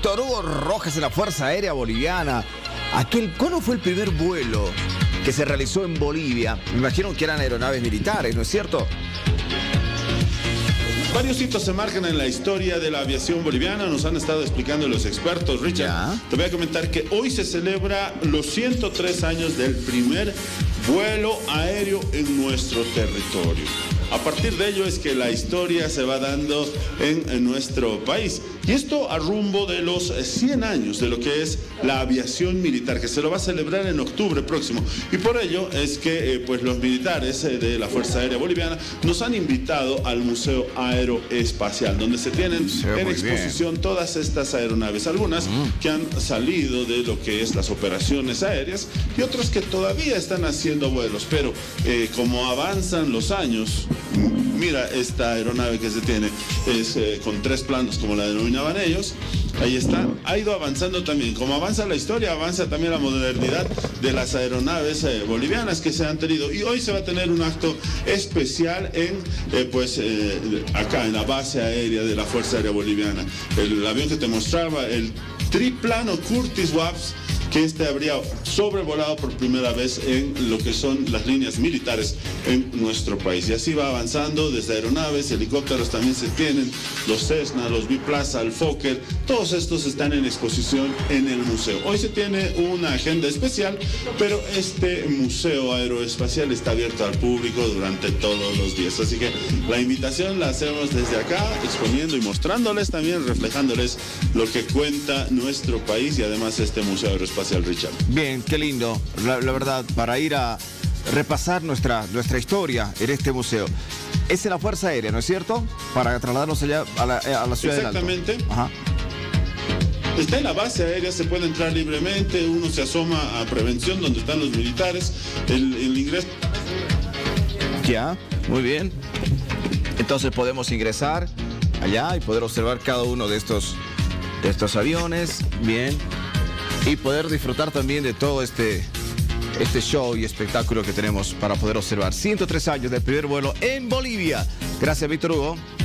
Víctor Hugo Rojas de la Fuerza Aérea Boliviana. ¿Cuándo fue el primer vuelo que se realizó en Bolivia? Me imagino que eran aeronaves militares, ¿no es cierto? Varios hitos se marcan en la historia de la aviación boliviana, nos han estado explicando los expertos. Richard, te voy a comentar que hoy se celebra los 103 años del primer vuelo aéreo en nuestro territorio. A partir de ello es que la historia se va dando en nuestro país. Y esto a rumbo de los 100 años de lo que es la aviación militar, que se lo va a celebrar en octubre próximo. Y por ello es que pues los militares de la Fuerza Aérea Boliviana nos han invitado al Museo Aeroespacial, donde se tienen en exposición todas estas aeronaves. Algunas que han salido de lo que es las operaciones aéreas y otras que todavía están haciendo vuelos. Pero como avanzan los años, mira esta aeronave que se tiene, es con 3 planos como la denominaban ellos. Ahí está, ha ido avanzando también. Como avanza la historia, avanza también la modernidad de las aeronaves bolivianas que se han tenido. Y hoy se va a tener un acto especial acá en la base aérea de la Fuerza Aérea Boliviana. El avión que te mostraba, el triplano Curtis Waps, que habría sobrevolado por primera vez en lo que son las líneas militares en nuestro país. Y así va avanzando desde aeronaves, helicópteros también se tienen, los Cessna, los Biplaza, el Fokker, todos estos están en exposición en el museo. Hoy se tiene una agenda especial, pero este museo aeroespacial está abierto al público durante todos los días. Así que la invitación la hacemos desde acá, exponiendo y mostrándoles también, reflejándoles lo que cuenta nuestro país y además este museo aeroespacial. Richard. Bien, qué lindo, la verdad, para ir a repasar nuestra historia en este museo. Es en la Fuerza Aérea, ¿no es cierto? Para trasladarnos allá a la ciudad del Alto. Exactamente. Ajá. Está en la base aérea, se puede entrar libremente, uno se asoma a prevención donde están los militares, el ingreso. Ya, muy bien. Entonces podemos ingresar allá y poder observar cada uno de estos aviones, bien. Y poder disfrutar también de todo este show y espectáculo que tenemos para poder observar. 103 años del primer vuelo en Bolivia. Gracias, Víctor Hugo.